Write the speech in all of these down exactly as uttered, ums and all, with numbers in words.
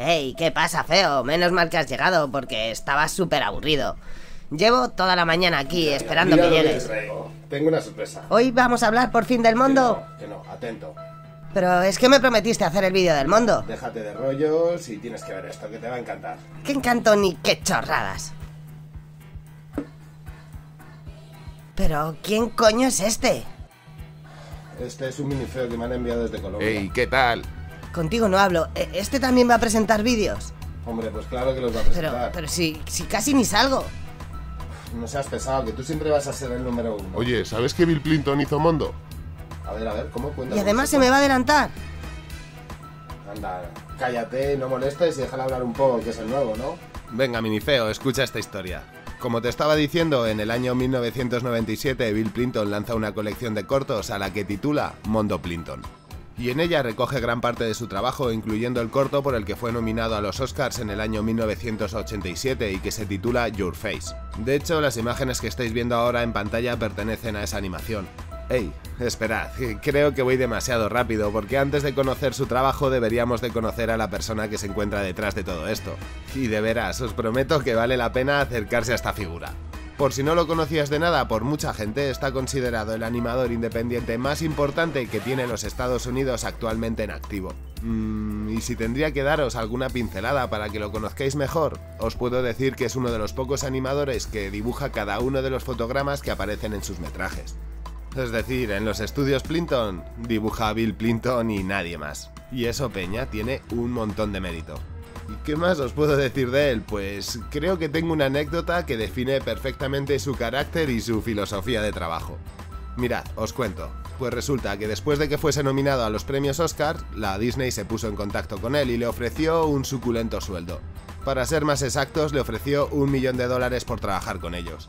Hey, ¿qué pasa, feo? Menos mal que has llegado, porque estaba súper aburrido. Llevo toda la mañana aquí esperando Mira que lo que llegues. te traigo. Tengo una sorpresa. ¿Hoy vamos a hablar por fin del mundo? Que no, que no, atento. Pero es que me prometiste hacer el vídeo del mundo. Déjate de rollos y tienes que ver esto, que te va a encantar. ¡Qué encanto ni qué chorradas! Pero, ¿quién coño es este? Este es un minifeo que me han enviado desde Colombia. Hey, ¿qué tal? Contigo no hablo. ¿E- ¿Este también va a presentar vídeos? Hombre, pues claro que los va a Pero, presentar. pero si, si casi ni salgo. No seas pesado, que tú siempre vas a ser el número uno. Oye, ¿sabes que Bill Clinton hizo Mondo? A ver, a ver, ¿cómo cuentas? Y además se me va a adelantar. Anda, cállate, no molestes y déjala hablar un poco, que es el nuevo, ¿no? Venga, minifeo, escucha esta historia. Como te estaba diciendo, en el año mil novecientos noventa y siete Bill Clinton lanza una colección de cortos a la que titula Mondo Clinton. Y en ella recoge gran parte de su trabajo, incluyendo el corto por el que fue nominado a los Oscars en el año mil novecientos ochenta y siete y que se titula Your Face. De hecho, las imágenes que estáis viendo ahora en pantalla pertenecen a esa animación. Hey, esperad, creo que voy demasiado rápido, porque antes de conocer su trabajo deberíamos de conocer a la persona que se encuentra detrás de todo esto. Y de veras, os prometo que vale la pena acercarse a esta figura. Por si no lo conocías de nada, por mucha gente está considerado el animador independiente más importante que tiene los Estados Unidos actualmente en activo. Mm, y si tendría que daros alguna pincelada para que lo conozcáis mejor, os puedo decir que es uno de los pocos animadores que dibuja cada uno de los fotogramas que aparecen en sus metrajes. Es decir, en los estudios Plinton dibuja a Bill Clinton y nadie más. Y eso, peña, tiene un montón de mérito. ¿Y qué más os puedo decir de él? Pues creo que tengo una anécdota que define perfectamente su carácter y su filosofía de trabajo. Mirad, os cuento. Pues resulta que después de que fuese nominado a los premios Oscar, la Disney se puso en contacto con él y le ofreció un suculento sueldo. Para ser más exactos, le ofreció un millón de dólares por trabajar con ellos.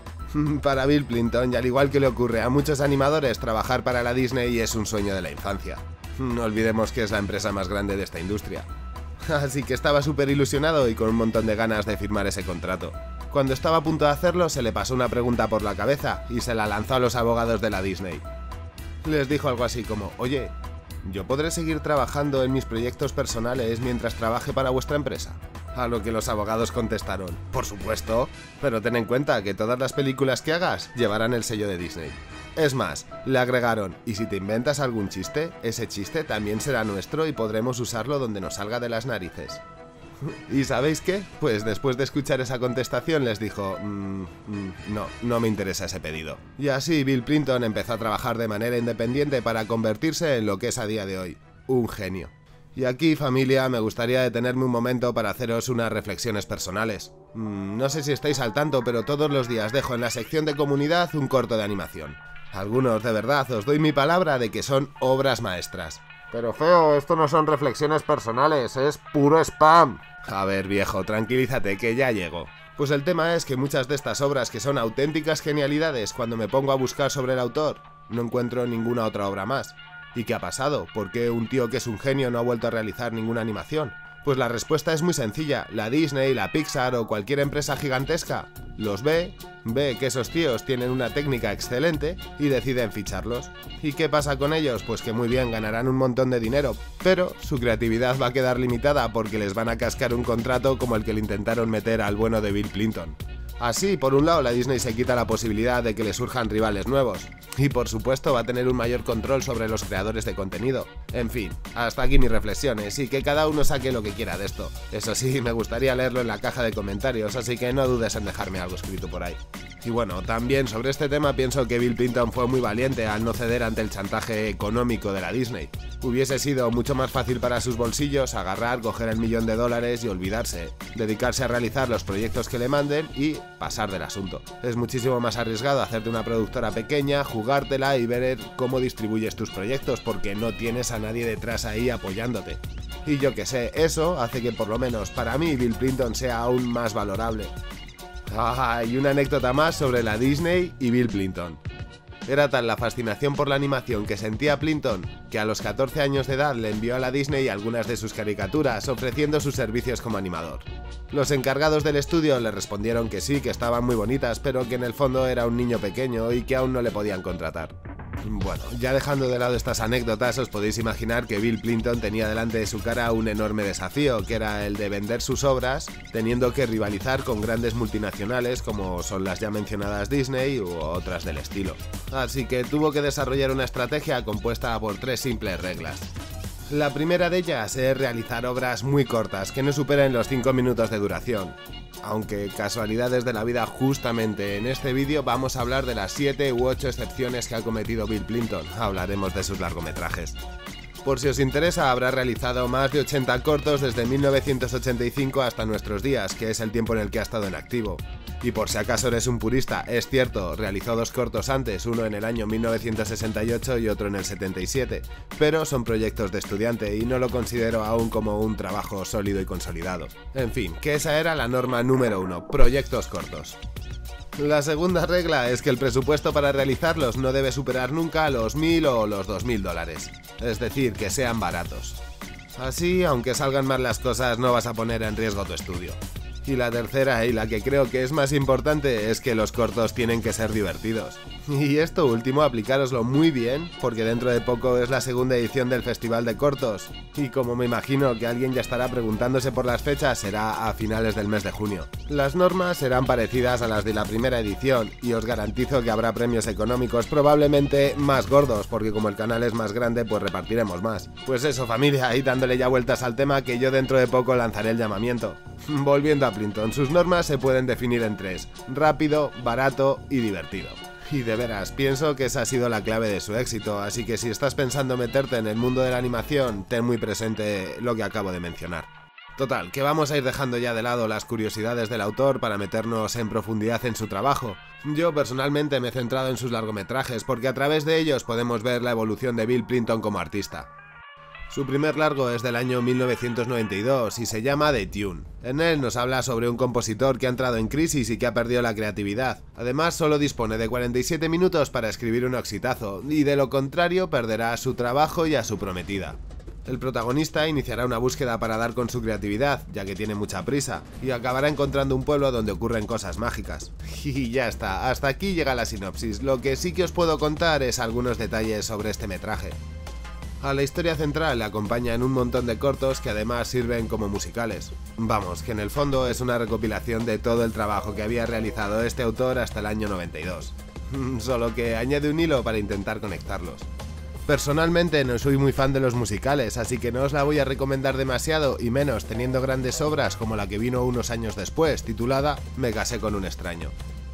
Para Bill Clinton, y al igual que le ocurre a muchos animadores, trabajar para la Disney es un sueño de la infancia. No olvidemos que es la empresa más grande de esta industria. Así que estaba súper ilusionado y con un montón de ganas de firmar ese contrato. Cuando estaba a punto de hacerlo, se le pasó una pregunta por la cabeza y se la lanzó a los abogados de la Disney. Les dijo algo así como: oye, ¿yo podré seguir trabajando en mis proyectos personales mientras trabaje para vuestra empresa? A lo que los abogados contestaron: por supuesto, pero ten en cuenta que todas las películas que hagas llevarán el sello de Disney. Es más, le agregaron: y si te inventas algún chiste, ese chiste también será nuestro y podremos usarlo donde nos salga de las narices. ¿Y sabéis qué? Pues después de escuchar esa contestación les dijo: mmm, mmm, no, no me interesa ese pedido. Y así Bill Clinton empezó a trabajar de manera independiente para convertirse en lo que es a día de hoy, un genio. Y aquí, familia, me gustaría detenerme un momento para haceros unas reflexiones personales. Mm, no sé si estáis al tanto, pero todos los días dejo en la sección de comunidad un corto de animación. Algunos, de verdad, os doy mi palabra de que son obras maestras. Pero feo, esto no son reflexiones personales, es puro spam. A ver, viejo, tranquilízate, que ya llego. Pues el tema es que muchas de estas obras que son auténticas genialidades, cuando me pongo a buscar sobre el autor, no encuentro ninguna otra obra más. ¿Y qué ha pasado? ¿Por qué un tío que es un genio no ha vuelto a realizar ninguna animación? Pues la respuesta es muy sencilla. La Disney, la Pixar o cualquier empresa gigantesca los ve, ve que esos tíos tienen una técnica excelente y deciden ficharlos. ¿Y qué pasa con ellos? Pues que muy bien, ganarán un montón de dinero, pero su creatividad va a quedar limitada porque les van a cascar un contrato como el que le intentaron meter al bueno de Bill Clinton. Así, por un lado, la Disney se quita la posibilidad de que le surjan rivales nuevos. Y por supuesto va a tener un mayor control sobre los creadores de contenido. En fin, hasta aquí mis reflexiones y que cada uno saque lo que quiera de esto. Eso sí, me gustaría leerlo en la caja de comentarios, así que no dudes en dejarme algo escrito por ahí. Y bueno, también sobre este tema pienso que Bill Clinton fue muy valiente al no ceder ante el chantaje económico de la Disney. Hubiese sido mucho más fácil para sus bolsillos agarrar, coger el millón de dólares y olvidarse, dedicarse a realizar los proyectos que le manden y pasar del asunto. Es muchísimo más arriesgado hacerte una productora pequeña, jugártela y ver cómo distribuyes tus proyectos porque no tienes a nadie detrás ahí apoyándote. Y yo que sé, eso hace que por lo menos para mí Bill Clinton sea aún más valorable. Ah, y una anécdota más sobre la Disney y Bill Clinton. Era tal la fascinación por la animación que sentía Clinton que a los catorce años de edad le envió a la Disney algunas de sus caricaturas ofreciendo sus servicios como animador. Los encargados del estudio le respondieron que sí, que estaban muy bonitas, pero que en el fondo era un niño pequeño y que aún no le podían contratar. Bueno, ya dejando de lado estas anécdotas, os podéis imaginar que Bill Plympton tenía delante de su cara un enorme desafío, que era el de vender sus obras, teniendo que rivalizar con grandes multinacionales como son las ya mencionadas Disney u otras del estilo. Así que tuvo que desarrollar una estrategia compuesta por tres simples reglas. La primera de ellas es realizar obras muy cortas, que no superen los cinco minutos de duración. Aunque casualidades de la vida, justamente en este vídeo vamos a hablar de las siete u ocho excepciones que ha cometido Bill Plympton. Hablaremos de sus largometrajes. Por si os interesa, habrá realizado más de ochenta cortos desde mil novecientos ochenta y cinco hasta nuestros días, que es el tiempo en el que ha estado en activo. Y por si acaso eres un purista, es cierto, realizó dos cortos antes, uno en el año mil novecientos sesenta y ocho y otro en el setenta y siete, pero son proyectos de estudiante y no lo considero aún como un trabajo sólido y consolidado. En fin, que esa era la norma número uno, proyectos cortos. La segunda regla es que el presupuesto para realizarlos no debe superar nunca los mil o los dos mil dólares, es decir, que sean baratos. Así, aunque salgan mal las cosas, no vas a poner en riesgo tu estudio. Y la tercera, y la que creo que es más importante, es que los cortos tienen que ser divertidos. Y esto último, aplicároslo muy bien, porque dentro de poco es la segunda edición del Festival de Cortos, y como me imagino que alguien ya estará preguntándose por las fechas, será a finales del mes de junio. Las normas serán parecidas a las de la primera edición, y os garantizo que habrá premios económicos probablemente más gordos, porque como el canal es más grande, pues repartiremos más. Pues eso, familia, y dándole ya vueltas al tema, que yo dentro de poco lanzaré el llamamiento. Volviendo a Plympton, sus normas se pueden definir en tres: rápido, barato y divertido. Y de veras, pienso que esa ha sido la clave de su éxito, así que si estás pensando meterte en el mundo de la animación, ten muy presente lo que acabo de mencionar. Total, que vamos a ir dejando ya de lado las curiosidades del autor para meternos en profundidad en su trabajo. Yo personalmente me he centrado en sus largometrajes porque a través de ellos podemos ver la evolución de Bill Plympton como artista. Su primer largo es del año mil novecientos noventa y dos y se llama The Tune. En él nos habla sobre un compositor que ha entrado en crisis y que ha perdido la creatividad. Además, solo dispone de cuarenta y siete minutos para escribir un exitazo, y de lo contrario perderá su trabajo y a su prometida. El protagonista iniciará una búsqueda para dar con su creatividad, ya que tiene mucha prisa, y acabará encontrando un pueblo donde ocurren cosas mágicas. Y ya está, hasta aquí llega la sinopsis. Lo que sí que os puedo contar es algunos detalles sobre este metraje. A la historia central le acompañan un montón de cortos que además sirven como musicales. Vamos, que en el fondo es una recopilación de todo el trabajo que había realizado este autor hasta el año noventa y dos. Solo que añade un hilo para intentar conectarlos. Personalmente no soy muy fan de los musicales, así que no os la voy a recomendar demasiado, y menos teniendo grandes obras como la que vino unos años después, titulada Me casé con un extraño.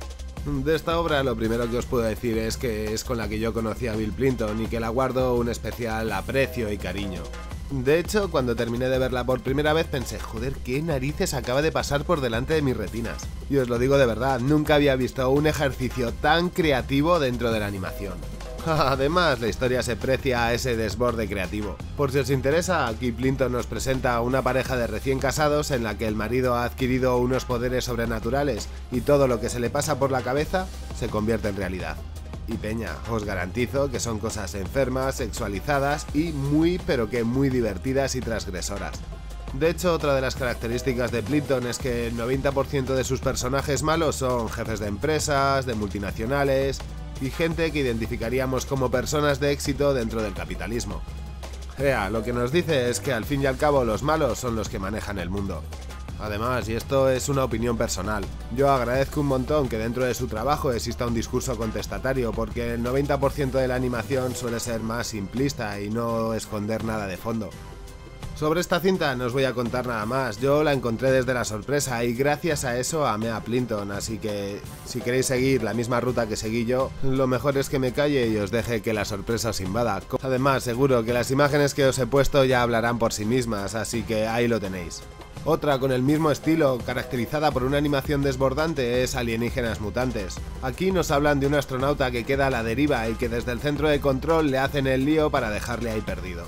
De esta obra lo primero que os puedo decir es que es con la que yo conocí a Bill Plympton y que la guardo un especial aprecio y cariño. De hecho, cuando terminé de verla por primera vez pensé, joder, qué narices acaba de pasar por delante de mis retinas. Y os lo digo de verdad, nunca había visto un ejercicio tan creativo dentro de la animación. Además, la historia se precia a ese desborde creativo. Por si os interesa, aquí Plympton nos presenta a una pareja de recién casados en la que el marido ha adquirido unos poderes sobrenaturales y todo lo que se le pasa por la cabeza se convierte en realidad. Y peña, os garantizo que son cosas enfermas, sexualizadas y muy pero que muy divertidas y transgresoras. De hecho, otra de las características de Plympton es que el noventa por ciento de sus personajes malos son jefes de empresas, de multinacionales y gente que identificaríamos como personas de éxito dentro del capitalismo. Ea, lo que nos dice es que al fin y al cabo los malos son los que manejan el mundo. Además, y esto es una opinión personal, yo agradezco un montón que dentro de su trabajo exista un discurso contestatario, porque el noventa por ciento de la animación suele ser más simplista y no esconder nada de fondo. Sobre esta cinta no os voy a contar nada más, yo la encontré desde la sorpresa y gracias a eso amé a Plympton, así que si queréis seguir la misma ruta que seguí yo, lo mejor es que me calle y os deje que la sorpresa os invada. Además, seguro que las imágenes que os he puesto ya hablarán por sí mismas, así que ahí lo tenéis. Otra con el mismo estilo, caracterizada por una animación desbordante, es Alienígenas Mutantes. Aquí nos hablan de un astronauta que queda a la deriva y que desde el centro de control le hacen el lío para dejarle ahí perdido.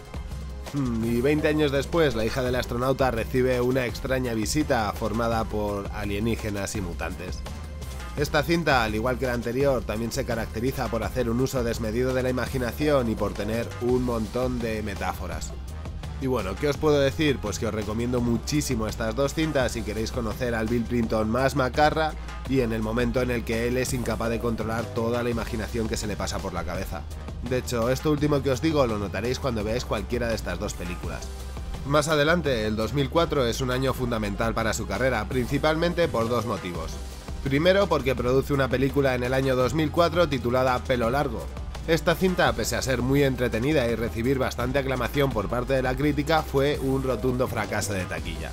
Y veinte años después, la hija del astronauta recibe una extraña visita formada por alienígenas y mutantes. Esta cinta, al igual que la anterior, también se caracteriza por hacer un uso desmedido de la imaginación y por tener un montón de metáforas. Y bueno, ¿qué os puedo decir? Pues que os recomiendo muchísimo estas dos cintas si queréis conocer al Bill Plympton más macarra y en el momento en el que él es incapaz de controlar toda la imaginación que se le pasa por la cabeza. De hecho, esto último que os digo lo notaréis cuando veáis cualquiera de estas dos películas. Más adelante, el dos mil cuatro es un año fundamental para su carrera, principalmente por dos motivos. Primero, porque produce una película en el año dos mil cuatro titulada Pelo Largo. Esta cinta, pese a ser muy entretenida y recibir bastante aclamación por parte de la crítica, fue un rotundo fracaso de taquilla.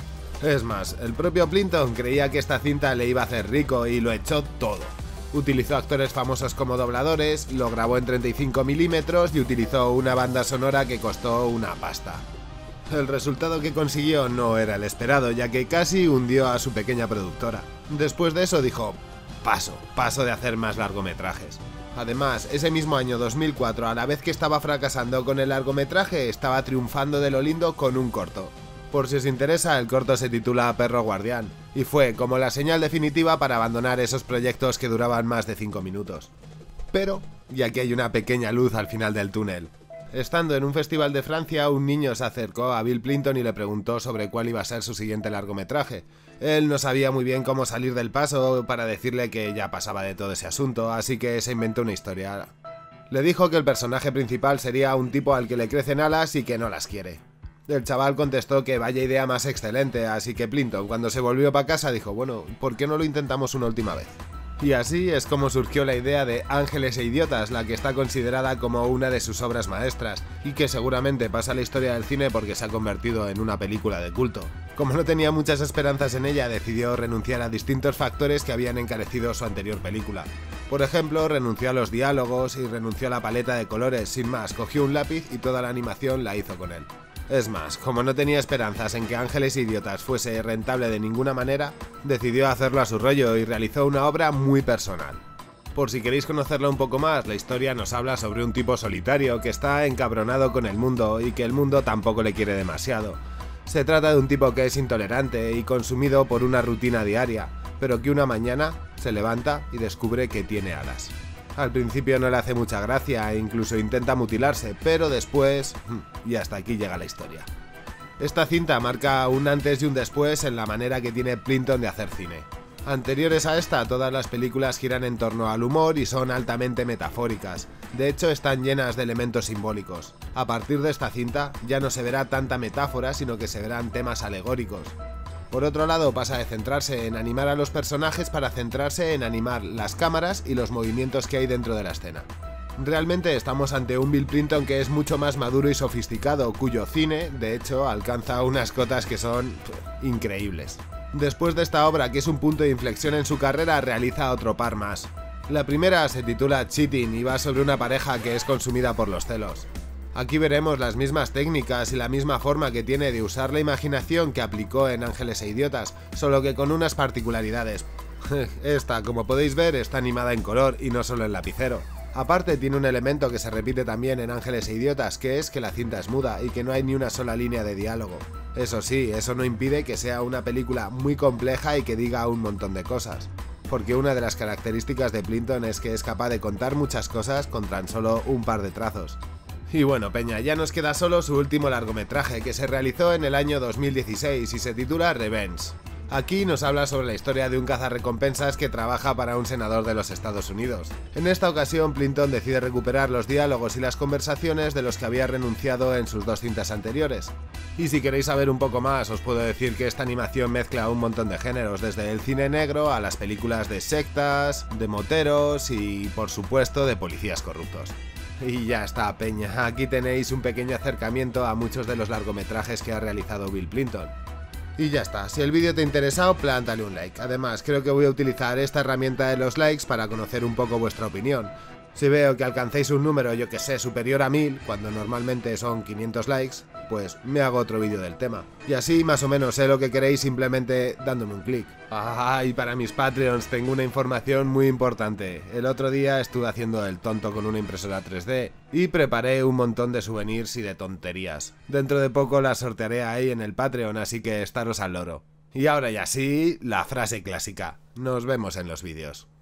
Es más, el propio Plinton creía que esta cinta le iba a hacer rico y lo echó todo. Utilizó actores famosos como dobladores, lo grabó en treinta y cinco milímetros y utilizó una banda sonora que costó una pasta. El resultado que consiguió no era el esperado, ya que casi hundió a su pequeña productora. Después de eso dijo, paso, paso de hacer más largometrajes. Además, ese mismo año dos mil cuatro, a la vez que estaba fracasando con el largometraje, estaba triunfando de lo lindo con un corto. Por si os interesa, el corto se titula Perro Guardián, y fue como la señal definitiva para abandonar esos proyectos que duraban más de cinco minutos. Pero, y aquí hay una pequeña luz al final del túnel. Estando en un festival de Francia, un niño se acercó a Bill Plinton y le preguntó sobre cuál iba a ser su siguiente largometraje. Él no sabía muy bien cómo salir del paso para decirle que ya pasaba de todo ese asunto, así que se inventó una historia. Le dijo que el personaje principal sería un tipo al que le crecen alas y que no las quiere. El chaval contestó que vaya idea más excelente, así que Plinton, cuando se volvió para casa, dijo, bueno, ¿por qué no lo intentamos una última vez? Y así es como surgió la idea de Ángeles e Idiotas, la que está considerada como una de sus obras maestras, y que seguramente pasa a la historia del cine porque se ha convertido en una película de culto. Como no tenía muchas esperanzas en ella, decidió renunciar a distintos factores que habían encarecido su anterior película. Por ejemplo, renunció a los diálogos y renunció a la paleta de colores, sin más, cogió un lápiz y toda la animación la hizo con él. Es más, como no tenía esperanzas en que Ángeles e Idiotas fuese rentable de ninguna manera, decidió hacerlo a su rollo y realizó una obra muy personal. Por si queréis conocerla un poco más, la historia nos habla sobre un tipo solitario que está encabronado con el mundo y que el mundo tampoco le quiere demasiado. Se trata de un tipo que es intolerante y consumido por una rutina diaria, pero que una mañana se levanta y descubre que tiene alas. Al principio no le hace mucha gracia e incluso intenta mutilarse, pero después... y hasta aquí llega la historia. Esta cinta marca un antes y un después en la manera que tiene Plinton de hacer cine. Anteriores a esta, todas las películas giran en torno al humor y son altamente metafóricas. De hecho, están llenas de elementos simbólicos. A partir de esta cinta, ya no se verá tanta metáfora, sino que se verán temas alegóricos. Por otro lado, pasa de centrarse en animar a los personajes para centrarse en animar las cámaras y los movimientos que hay dentro de la escena. Realmente estamos ante un Bill Plinton que es mucho más maduro y sofisticado, cuyo cine, de hecho, alcanza unas cotas que son pff, increíbles. Después de esta obra, que es un punto de inflexión en su carrera, realiza otro par más. La primera se titula Cheating y va sobre una pareja que es consumida por los celos. Aquí veremos las mismas técnicas y la misma forma que tiene de usar la imaginación que aplicó en Ángeles e Idiotas, solo que con unas particularidades. Esta, como podéis ver, está animada en color y no solo en lapicero. Aparte, tiene un elemento que se repite también en Ángeles e Idiotas, que es que la cinta es muda y que no hay ni una sola línea de diálogo. Eso sí, eso no impide que sea una película muy compleja y que diga un montón de cosas. Porque una de las características de Plinton es que es capaz de contar muchas cosas con tan solo un par de trazos. Y bueno, peña, ya nos queda solo su último largometraje, que se realizó en el año dos mil dieciséis y se titula Revenge. Aquí nos habla sobre la historia de un cazarrecompensas que trabaja para un senador de los Estados Unidos. En esta ocasión, Plinton decide recuperar los diálogos y las conversaciones de los que había renunciado en sus dos cintas anteriores. Y si queréis saber un poco más, os puedo decir que esta animación mezcla un montón de géneros, desde el cine negro a las películas de sectas, de moteros y, por supuesto, de policías corruptos. Y ya está, peña, aquí tenéis un pequeño acercamiento a muchos de los largometrajes que ha realizado Bill Plinton. Y ya está, si el vídeo te ha interesado, plántale un like. Además, creo que voy a utilizar esta herramienta de los likes para conocer un poco vuestra opinión. Si veo que alcancéis un número, yo que sé, superior a mil, cuando normalmente son quinientos likes, pues me hago otro vídeo del tema. Y así más o menos sé lo que queréis simplemente dándome un clic. Ah, y para mis Patreons tengo una información muy importante. El otro día estuve haciendo el tonto con una impresora tres D y preparé un montón de souvenirs y de tonterías. Dentro de poco las sortearé ahí en el Patreon, así que estaros al loro. Y ahora ya sí, la frase clásica. Nos vemos en los vídeos.